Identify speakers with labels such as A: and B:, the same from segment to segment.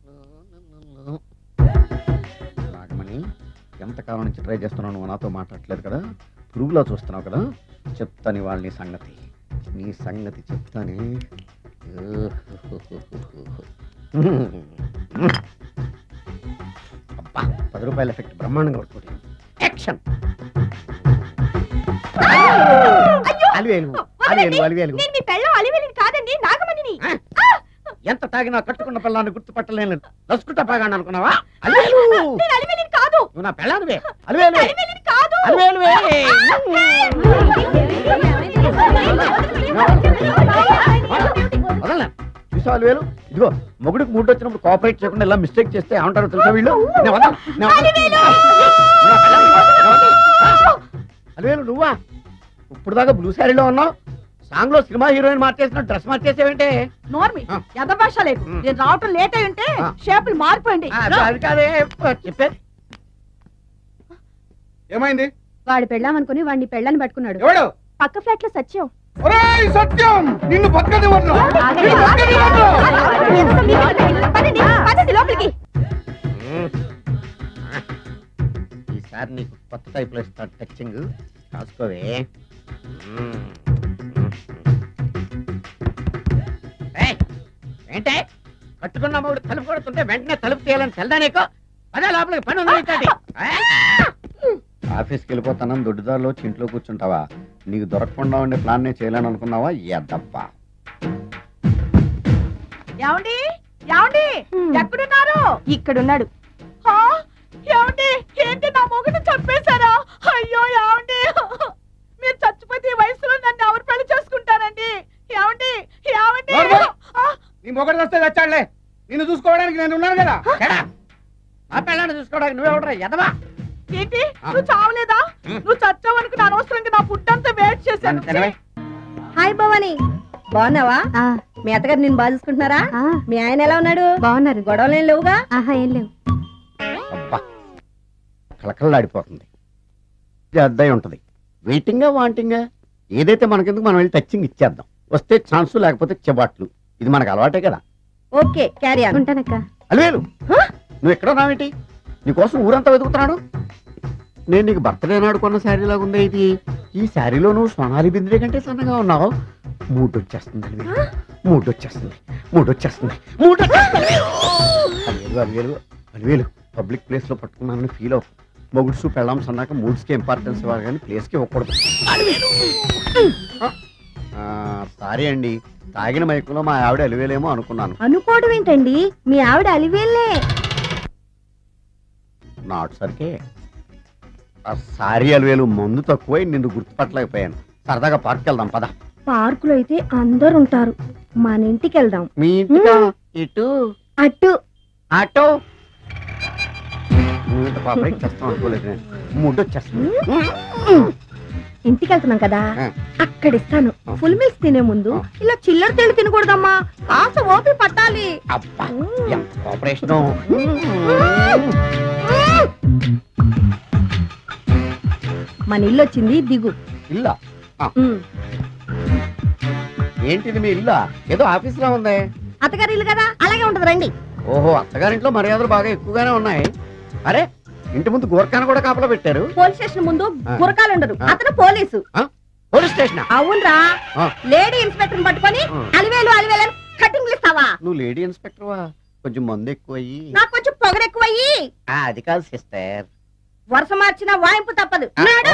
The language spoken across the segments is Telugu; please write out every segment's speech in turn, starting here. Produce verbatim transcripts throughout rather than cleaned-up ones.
A: నాగమణి, ఎంతకాలం నుంచి ట్రై చేస్తున్నావు, నువ్వు నాతో మాట్లాడట్లేదు కదా, పురుగులో చూస్తున్నావు కదా, చెప్తాను వాళ్ళ నీ సంగతి, నీ సంగతి చెప్తానే. అబ్బా, పది రూపాయల ఎఫెక్ట్ బ్రహ్మాండంగా పడుతుంది. యాక్షన్. అలివేలు అలివేలు అలివేలు
B: కాదండి, నాగమణిని.
A: ఎంత తాగినా కట్టుకున్న పిల్లాన్ని గుర్తుపట్టలేను లసుకుంటా బాగా అనుకున్నావా? అలివేలు
B: కాదు,
A: నువ్వు నా పిల్లానివే. అలివేలు
B: కాదు,
A: అలివేలువే. వదలనా చూసా అలివేలు? ఇదిగో మొగుడికి మూడు వచ్చినప్పుడు కోఆపరేట్ చేయకుండా ఇలా మిస్టేక్ చేస్తే ఏమంటారో తెలుసా వీళ్ళు? అలివేలు నువ్వా? ఇప్పుడు దాకా బ్లూ శారీలో ఉన్నావు, సాంగ్ లో సినిమా హీరోయిన్ మార్చేసిన డ్రెస్ మార్చేసేవంటే?
B: నోర్మి ఎంత భాష లేదు, నేను రావటం లేట్ అయి ఉంటే షేపులు మారిపోయింది.
A: అది కాదే చెప్పేది.
C: ఏమైంది?
B: వాడు పెళ్ళామనుకుని వాడిని పెళ్ళని పట్టుకున్నాడు.
C: ఎవడు?
B: పక్క ఫ్లాట్ లో సత్యం.
C: ఒరేయ్ సత్యం, నిన్ను బతకనివ్వను.
B: లోపలికి.
A: ఈసారి నీకు కొత్త టైప్ లో ఇస్తాను టచింగ్, కాసుకోవే. ఏంటే కట్టుకున్న మూడు తలుపు కొడుతుంటే వెంటనే తలుపు తీయాలని తెల్దా నీకు? పదే లోపలికి పని ఉంది. ఆఫీస్కి వెళ్ళిపోతానని దొడ్డుదారిలో ఇంట్లో కూర్చుంటావా? నీకు దొరకకుండా ఉండే ప్లాన్ నే చేయాలని అనుకున్నావా? ఎద్దప్ప.
B: ఏమండి ఏమండి ఎక్కడున్నారు? ఇక్కడున్నాడు. ఏమండి ఏంటి నా మొగుడు చంపేశారా? అయ్యో ఏమండి, మీరు చచ్చిపోతే ఈ వయసులో నన్ను ఎవరు పెళ్లి చేసుకుంటారండి? ఏమండి ఏమండి?
C: నీ మొగడు వస్తే చచ్చాడులే, నిన్ను చూసుకోవడానికి నేను ఉన్నాను కదా.
A: ఆ పిల్లాన్ని చూసుకోవడానికి నువ్వెవడరా ఎదవా?
B: ఏంటి నువ్వు చావలేదా? నువ్వు చచ్చావనుకుని అనవసరంగా నా ఫుడ్ అంతా వేస్ట్ చేశాను.
D: హాయ్ భవాని, బాగున్నావా? మీ అత్తగారు నేను బాగా చూసుకుంటున్నారా? మీ ఆయన ఎలా ఉన్నాడు?
B: బాగున్నారు.
D: గొడవలు ఏం లేవుగా?
B: ఆహా ఏం లేవు.
A: అబ్బా కలకల్లాడిపోతుంది. అద్దయి ఉంటది. వెయిటింగా వాంటింగా ఏదైతే మనకెందుకు, మనం వెళ్ళి టచింగ్ ఇచ్చేద్దాం. వస్తే ఛాన్సు, లేకపోతే చెబాట్లు. ఇది మనకు అలవాటే కదా.
D: Okay carry on.
B: ఉంటానక్క.
A: అలివేలు నువ్వు ఎక్కడో నావేంటి? నీకోసం ఊరంతా వెతుకుతున్నాడు. నేను నీకు బర్త్డే నాడు కొన్న శారీ లాగా ఉంది ఇది. ఈ శారీలో నువ్వు సోనాలి బింద్రే కంటే సన్నగా ఉన్నావు. మూడు వచ్చేస్తుంది అలివేలు, మూడు వచ్చేస్తుంది, మూడు వచ్చేస్తుంది, మూడు అలివేలు అలివేలు అలివేలు పబ్లిక్ ప్లేస్ లో పట్టుకున్నానని ఫీల్ అవ్వు. మొగుడ్సు పెళ్ళాం సన్నాక మూడ్స్కి ఇంపార్టెన్స్ ఇవ్వాలి కానీ ప్లేస్కి ఇవ్వకూడదు. సారీ అండి, తాగిన మైకులో మా ఆవిడ అలివేలేమో అనుకున్నాను.
D: అనుకోవడం ఏంటండి, మీ ఆవిడ అలివేలే.
A: నాటు సరికే ఆ సారీ అలివేలు, మందు తక్కువై నిన్ను గుర్తుపట్టలేకపోయాను. సరదాగా పార్క్ వెళ్దాం పద.
D: పార్కులో అయితే అందరు ఉంటారు, మన ఇంటికి వెళ్దాం.
A: మీ ఇంటికా? ఇటు
D: అటు
A: ఆటో పాపకి చేస్తాం అనుకోలేదు నేను. మూడు వచ్చేస్తుంది.
D: ఇంటికి వెళ్తున్నాం కదా, అక్కడ ఇస్తాను. ఫుల్ మీల్స్ తినే ముందు ఇలా చిల్లర తెళ్ళు తినకూడదమ్మా, కాస్త ఓపి పట్టాలి.
A: అబ్బా ఎంత కోఆపరేషన్.
D: మన ఇల్లు వచ్చింది, దిగు.
A: ఇల్లా? ఏంటిది మీ ఇల్లా? ఏదో ఆఫీస్ లో ఉంది.
D: అత్తగారి ఇల్లు కదా, అలాగే ఉంటది రండి.
A: ఓహో, అత్తగారింట్లో మర్యాదలు బాగా ఎక్కువగానే ఉన్నాయి. అరే ఇంటి ముందు గోర్ఖాను కూడా కాపలా పెట్టారు.
D: పోలీస్ స్టేషన్ ముందు గురకాలు ఉండరు, అతను పోలీసు.
A: Police station?
D: అవునరా, లేడీ ఇన్స్పెక్టర్ పట్టుకొని అలివేలు అలివేలు కటింగ్లు ఇస్తావా?
A: నువ్వు లేడీ ఇన్స్పెక్టర్ వా? కొంచెం మందు ఎక్కువయ్యి.
D: నాకు కొంచెం పొగరు ఎక్కువయ్యి.
A: అది కాదు సిస్టర్,
D: వరుస మార్చిన వాయింపు తప్పదు.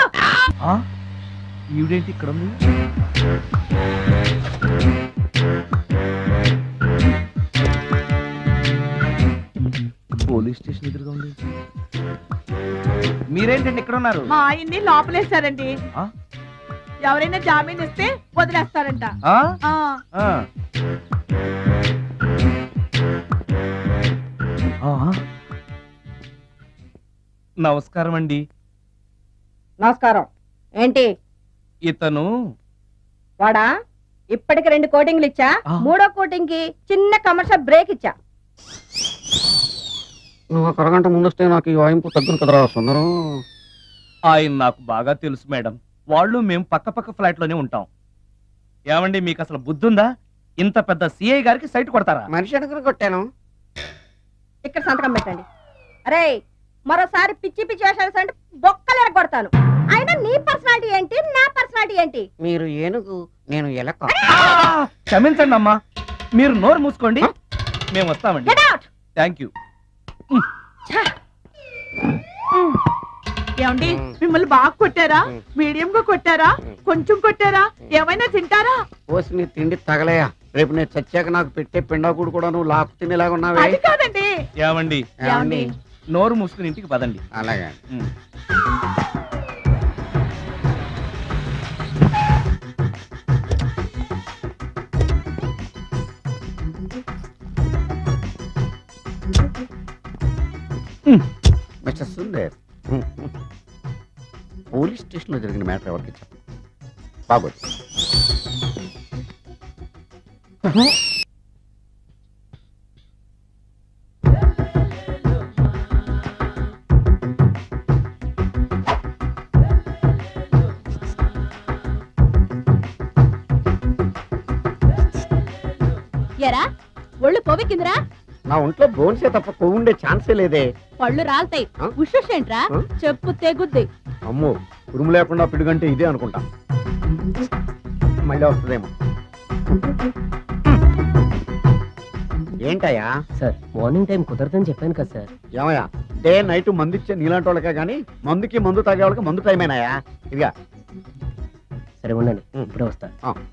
C: ఈవిడేంటి ఇక్కడ ఉంది? పోలీస్ స్టేషన్ ఎదురుగా ఉంది. మీరేంటండి ఇక్కడ ఉన్నారు?
B: మా ఆయన్ని లోపలేస్తారండి. ఎవరైనా జామీన్ ఇస్తే వదిలేస్తారంట.
C: నమస్కారం అండి.
D: నమస్కారం. ఏంటి
C: ఇతను?
D: వాడా, ఇప్పటికి రెండు కోటింగ్లు ఇచ్చా, మూడో కోటింగ్ కి చిన్న కమర్షియల్ బ్రేక్ ఇచ్చా.
A: నువ్వు ఒక అరగంట ముందు వస్తే నాకు ఈ వాయింపు తగ్గును కదరా సుందరం.
C: ఆయన నాకు బాగా తెలుసు మేడం, వాళ్ళు మేము పక్క పక్క ఫ్లాట్ లోనే ఉంటాం. ఏమండి మీకు అసలు బుద్ధి ఉందా? ఇంత పెద్ద సిఐ గారికి సైట్ కొడతారా?
A: మనిషి అడుగురు కొట్టాను.
D: ఇక్కడ సంతకం పెట్టండి. అరే మరోసారి పిచ్చి పిచ్చి వేషాలు అంటే బొక్కలు ఎరగొడతాను. అయినా నీ పర్సనాలిటీ ఏంటి, నా పర్సనాలిటీ ఏంటి?
A: మీరు ఏనుగు, నేను ఎలక.
C: క్షమించండి అమ్మా, మీరు నోరు మూసుకోండి, మేము వస్తామండి.
D: Get out!
C: Thank you.
B: ఏమండి మిమ్మల్ని బాగా కొట్టారా, మీడియం గా కొట్టారా, కొంచెం కొట్టారా, ఏమైనా తింటారా?
A: పోసి నీ తిండి తగలయా, రేపు నేను చచ్చాక నాకు పెట్టే పిండాకుడు కూడా నువ్వు లాక్కు తినేలాగా ఉన్నావే.
B: అది కాదండి.
C: ఏమండి
B: ఏమండి
C: నోరు మూసుకుని ఇంటికి పదండి.
A: అలాగే. మిస్టర్ సుందర్, పోలీస్ స్టేషన్ లో జరిగిన మ్యాటర్ ఎవరికి చెప్పు. బాగోదు.
D: ఎరా ఒళ్ళు పొవికిందిరా?
A: నా ఒంట్లో బోన్సే తప్ప కొవ్వు ఉండే ఛాన్సే లేదే.
D: పళ్ళు రాల్తాయి.
A: ఆ?
D: ఉషేంట్రా?
A: ఆ?
D: చెప్పు తెగుద్ది.
A: అమ్మో, ఉరుము లేకుండా పిడుగంటే ఇదే అనుకుంటా. మళ్ళీ వస్తుందేమో. ఏంటయ్యా
E: సార్ మార్నింగ్ టైం కుదరదని చెప్పాను కదా సార్.
A: ఏమయ్యా, డే నైట్ మందు ఇచ్చే నీలాంటి వాళ్ళకే కానీ మందుకి మందు తాగే వాళ్ళకి మందు టైం అయినాయా? ఇదిగా
E: సరే ఉండండి, ఇప్పుడే వస్తా.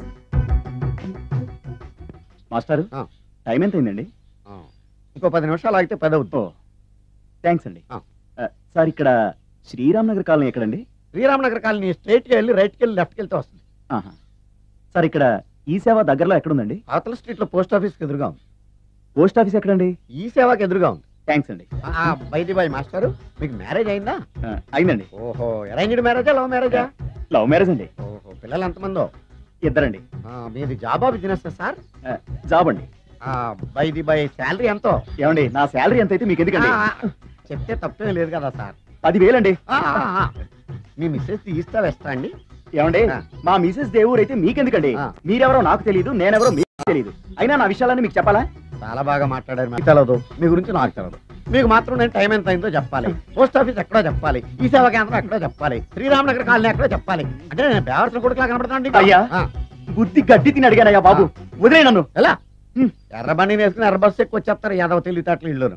C: మాస్టర్
A: ఆ.
C: టైం ఎంత అయిందండి?
A: ఇంకో పది నిమిషాలు ఆగితే పది అవుతుంది.
C: థ్యాంక్స్ అండి.
A: ఆ.
C: సార్ ఇక్కడ శ్రీరామ్ నగర్ కాలనీ ఎక్కడండి?
A: శ్రీరామనగర్ కాలనీ స్ట్రైట్కి వెళ్ళి రైట్కి వెళ్ళి లెఫ్ట్కి వెళ్తే వస్తుంది.
C: సార్ ఇక్కడ ఈ సేవ దగ్గరలో ఎక్కడుందండి?
A: అవతల స్ట్రీట్ లో పోస్ట్ ఆఫీస్కి ఎదురుగా ఉంది.
C: పోస్ట్ ఆఫీస్ ఎక్కడండి?
A: ఈ సేవకి ఎదురుగా ఉంది.
C: థ్యాంక్స్ అండి.
A: బైది బాయ్ మాస్టారు, మీకు మ్యారేజ్ అయిందా?
C: అయిందండి.
A: ఓహో, అరేంజ్డ్ మ్యారేజా లవ్ మ్యారేజా?
C: లవ్ మ్యారేజ్ అండి.
A: ఓహో, పిల్లలు ఎంతమందో?
C: ఇద్దరండి.
A: మీది జాబా బిజినెస్ సార్?
C: జాబ్ అండి.
A: బైది బై శాలరీ ఎంతో?
C: ఏమండి నా శాలరీ ఎంత అయితే మీకు ఎందుకండి?
A: ఆ, చెప్తే తప్పేం లేదు కదా సార్.
C: పదివేలండి.
A: ఆ, ఆ, ఆ. మీ మిస్సెస్ తీస్తా వేస్తా అండి.
C: ఏమండి
A: ఆ.
C: మా మిసెస్ దేవుడు అయితే మీకెందుకండి?
A: ఆ.
C: మీరెవరో నాకు తెలియదు, నేనెవరో మీకు తెలియదు. అయినా నా విషయాలన్నీ మీకు చెప్పాలా?
A: చాలా బాగా మాట్లాడారు. మీకు తెలదు, మీ గురించి నాకు తెలదు. మీకు మాత్రం నేను టైం ఎంత అయిందో చెప్పాలి, పోస్ట్ ఆఫీస్ ఎక్కడో చెప్పాలి, ఈ సేవా కేంద్రం ఎక్కడో చెప్పాలి, శ్రీరామనగర్ కాలనీ ఎక్కడో చెప్పాలి. అంటే నేను బేవర్సన కొడుకులా కనబడతాను.
C: అయ్యా. బుద్ధి గడ్డి తిని అడిగానయ్యా బాబు, వదిలే నన్ను.
A: ఎలా ఎర్ర బండి వేసుకుని ఎర్ర బస్సు ఎక్కువ వచ్చేస్తారు యాదవ తెలివితేటలు ఇల్లును.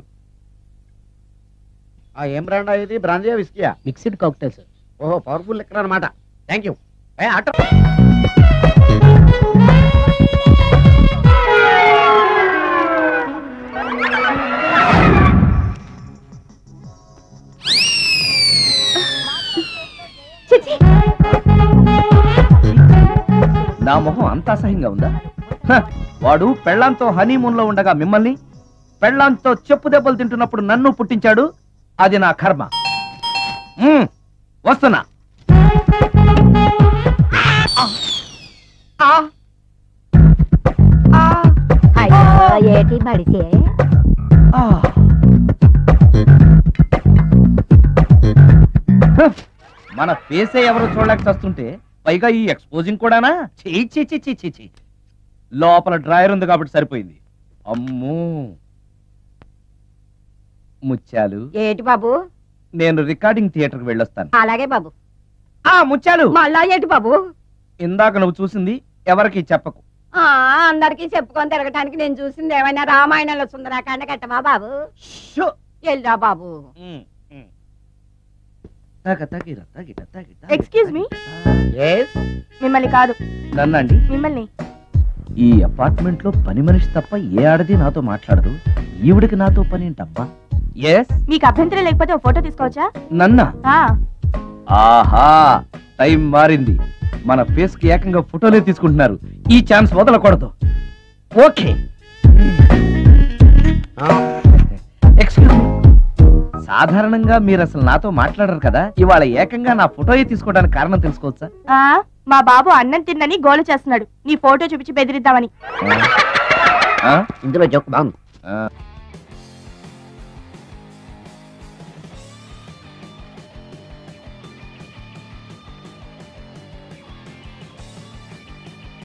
A: ఆ ఏం బ్రాండా ఇది? బ్రాంజియా విస్కియా?
E: Mixed cocktail sir.
A: ఓహో, పవర్ఫుల్ లెక్కర్ అనమాట. Thank you. ఏ ఆటో
C: నా మొహం అంత అసహ్యంగా ఉందా? హ, వాడు పెళ్ళాంతో హనీమూన్ లో ఉండగా మిమ్మల్ని, పెళ్ళాంతో చెప్పు దెబ్బలు తింటున్నప్పుడు నన్ను పుట్టించాడు. అది నా కర్మ. మ్మ్, వస్తున్నా.
D: ఏటి మడిసే
C: మన ఫేసే ఎవరో చూడలేక చస్తుంటే పైగా ఈ ఎక్స్పోజింగ్ కూడానా? చీ చీ చీ చీ చీ. లోపల డ్రాయర్ ఉంది కాబట్టి సరిపోయింది. అమ్మో ముత్యాలు,
D: ఏటి బాబు?
C: నేను రికార్డింగ్ థియేటర్ కి వెళ్ళొస్తాను.
D: అలాగే బాబు.
C: ఆ ముత్యాలు,
D: మళ్ళా ఏటి బాబు?
C: ఇందాక నువ్వు చూసింది ఎవరికి చెప్పకు.
D: ఆ అందరికి చెప్పుకొని తిరగటానికి నేను చూసింది ఏమైనా రామాయణంలో సుందరాకాండ కట్టవా బాబు?
C: షో.
D: వెళ్ళరా బాబు.
C: ఉమ్, ఉమ్. తగ తగిర తగిట తగిట.
B: ఎక్స్క్యూజ్ మీ,
A: ఎస్
B: మిమ్మల్ని కాదు,
C: నన్నండి.
B: మిమ్మల్ని.
C: ఈ అపార్ట్మెంట్ లో పని మనిషి తప్ప ఏ ఆడది నాతో మాట్లాడదు. ఈవిడికి నాతో పని ఏంటబ్బా? ఎస్.
B: మీకు అభ్యంతరం లేకపోతే ఒక ఫోటో తీసుకోవచ్చా?
C: నన్నా?
B: ఆ,
C: ఆహా, టైం మారింది. మన ఫేస్ కి ఏకంగా ఫోటోలే తీసుకుంటున్నారు. ఈ ఛాన్స్ వదలకూడదు. ఓకే. ఎక్స్క్యూజ్ మీ, సాధారణంగా మీరు అసలు నాతో మాట్లాడరు కదా, ఇవాళ ఏకంగా నా ఫోటోయే తీసుకోవడానికి కారణం తెలుసుకోవచ్చా?
B: ఆ, మా బాబు అన్నం తిన్నని గోలు చేస్తున్నాడు, నీ ఫోటో చూపించి బెదిరిద్దామని.
C: ఆ?
A: ఇందులో జోక్ బాగుంది.
C: ఆ.